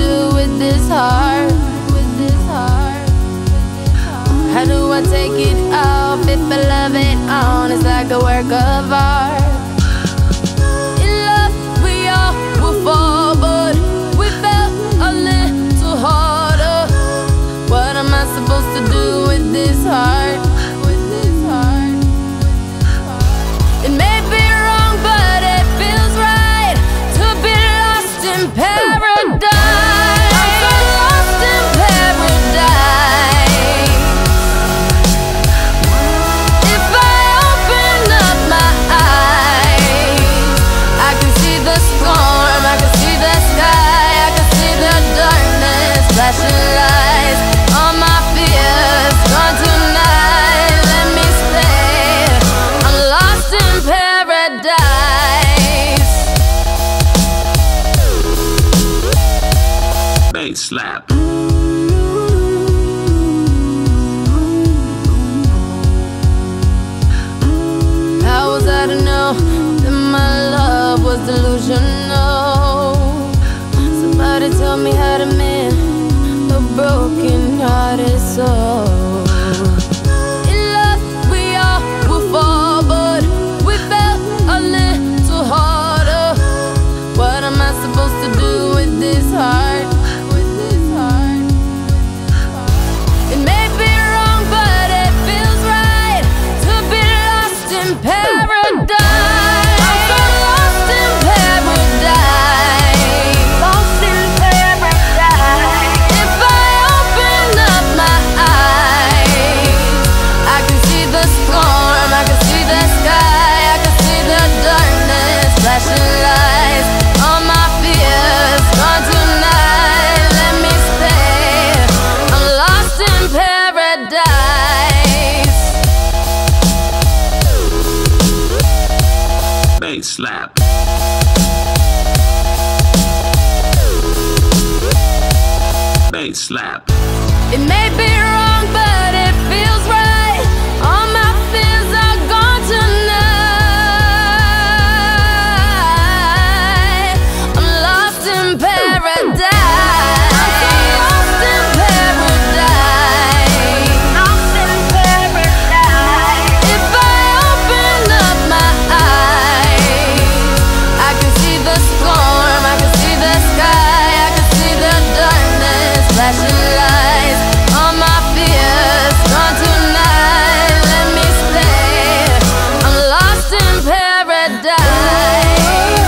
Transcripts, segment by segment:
do with this heart? How do I take it off if I love it on? It's like a work of art. In love, we all will fall, but we fell a little harder. What am I supposed to do with this heart? It may be wrong, but it feels right to be lost in paradise. I'm so lost in paradise. If I open up my eyes, I can see the storm, I can see the sky, I can see the darkness, flashing lights. All my fears gone tonight. Let me stay. I'm lost in paradise. Bass slap. How was I to know that my love was delusional? Somebody tell me how to mend a broken-hearted soul. In love, we all will fall, but we fell a little harder. What am I supposed to do with this heart? It may be wrong, but it feels right to be lost in paradise. I'm so lost in paradise. Lost in paradise. If I open up my eyes, I can see the storm, I can see the sky, I can see the darkness, flashing lights. All my fears gone tonight. Let me stay. I'm lost in paradise. Bass slap. Bass slap. It may be wrong, but it feels right. All my fears are gone tonight. I'm lost in paradise. I'm so lost in paradise. Lost in paradise. If I open up my eyes, I can see the storm, I can see the sky, I can see the darkness, flashing lights. All my fears gone tonight. Let me stay. I'm lost in paradise.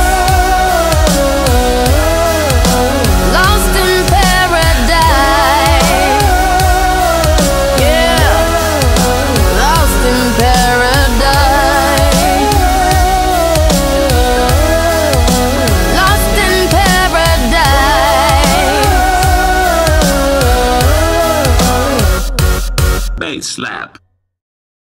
Lost in paradise. Yeah. Lost in paradise. Lost in paradise. Bass slap.